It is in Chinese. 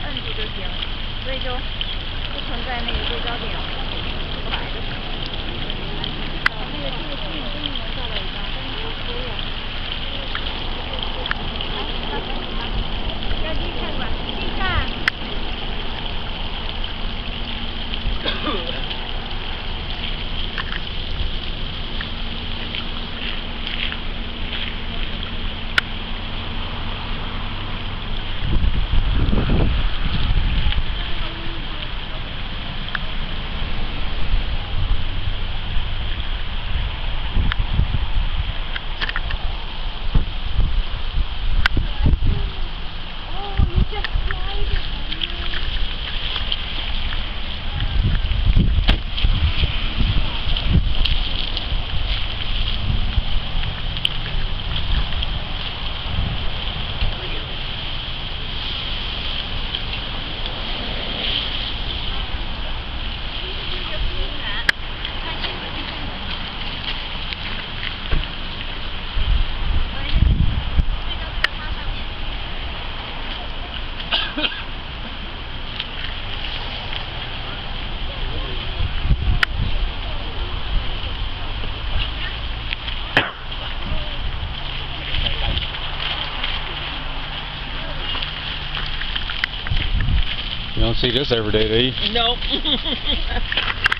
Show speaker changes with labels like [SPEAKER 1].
[SPEAKER 1] 摁住就行，所以就不存在那个对焦点出不来的时候。那个这个新颖终于能照到一张，但是好多呀。要低看管，低看。
[SPEAKER 2] You don't see this every day, do you?
[SPEAKER 1] Nope.